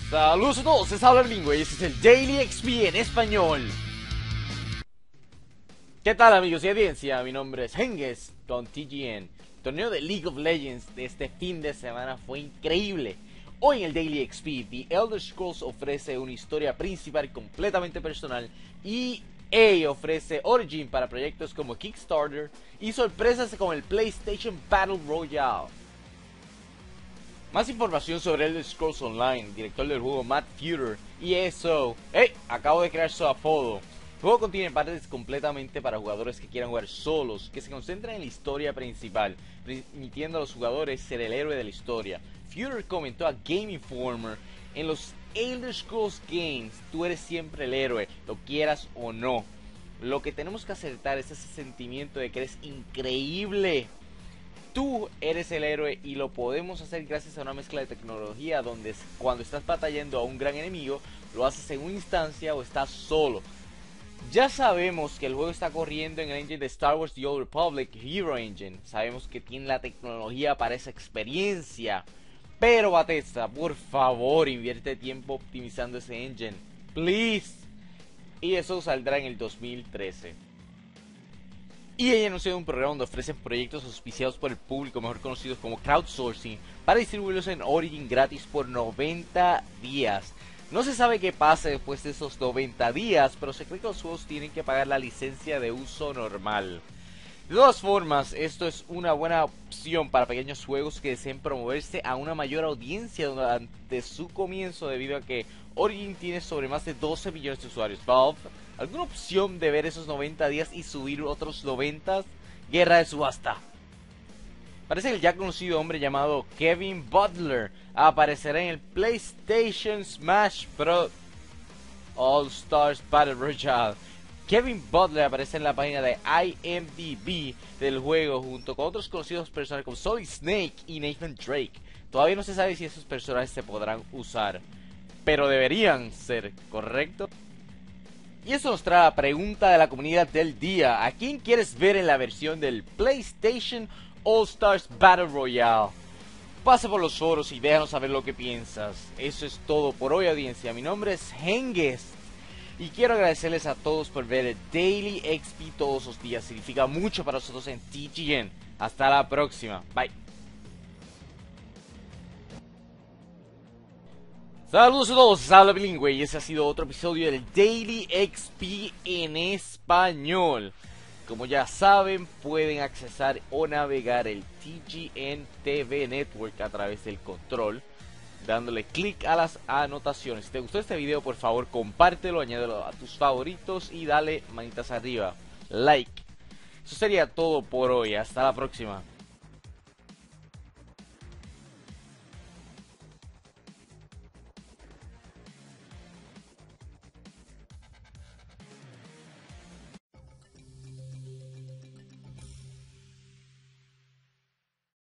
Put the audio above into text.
Saludos a todos, es Habla Bilingüe y este es el Daily XP en español. ¿Qué tal, amigos y audiencia? Mi nombre es Henges con TGN. El torneo de League of Legends de este fin de semana fue increíble. Hoy en el Daily XP, The Elder Scrolls ofrece una historia principal completamente personal y EA ofrece Origin para proyectos como Kickstarter y sorpresas como el PlayStation Battle Royale. Más información sobre Elder Scrolls Online, director del juego Matt Futer y eso. ¡Hey! Acabo de crear su apodo. El juego contiene partes completamente para jugadores que quieran jugar solos, que se concentran en la historia principal, permitiendo a los jugadores ser el héroe de la historia. Futer comentó a Game Informer: en los Elder Scrolls Games, tú eres siempre el héroe, lo quieras o no. Lo que tenemos que acertar es ese sentimiento de que eres increíble. Tú eres el héroe y lo podemos hacer gracias a una mezcla de tecnología donde cuando estás batallando a un gran enemigo, lo haces en una instancia o estás solo. Ya sabemos que el juego está corriendo en el engine de Star Wars The Old Republic, Hero Engine. Sabemos que tiene la tecnología para esa experiencia. Pero Bethesda, por favor, invierte tiempo optimizando ese engine. Please. Y eso saldrá en el 2013. Y ella anunció un programa donde ofrecen proyectos auspiciados por el público, mejor conocidos como crowdsourcing, para distribuirlos en Origin gratis por 90 días. No se sabe qué pasa después de esos 90 días, pero se cree que los juegos tienen que pagar la licencia de uso normal. De todas formas, esto es una buena opción para pequeños juegos que deseen promoverse a una mayor audiencia durante su comienzo, debido a que Origin tiene sobre más de 12 millones de usuarios. Valve, ¿alguna opción de ver esos 90 días y subir otros 90? Guerra de subasta. Parece que el ya conocido hombre llamado Kevin Butler aparecerá en el PlayStation Smash Bros. All Stars Battle Royale. Kevin Butler aparece en la página de IMDb del juego junto con otros conocidos personajes como Solid Snake y Nathan Drake. Todavía no se sabe si esos personajes se podrán usar, pero deberían ser, ¿correcto? Y eso nos trae la pregunta de la comunidad del día: ¿a quién quieres ver en la versión del PlayStation All Stars Battle Royale? Pasa por los foros y déjanos saber lo que piensas. Eso es todo por hoy, audiencia. Mi nombre es Henges y quiero agradecerles a todos por ver el Daily XP todos los días. Significa mucho para nosotros en TGN. Hasta la próxima. Bye. Saludos a todos, Habla Bilingüe y ese ha sido otro episodio del Daily XP en español. Como ya saben, pueden accesar o navegar el TGN TV Network a través del control, dándole clic a las anotaciones. Si te gustó este video, por favor compártelo, añádelo a tus favoritos y dale manitas arriba, like. Eso sería todo por hoy, hasta la próxima.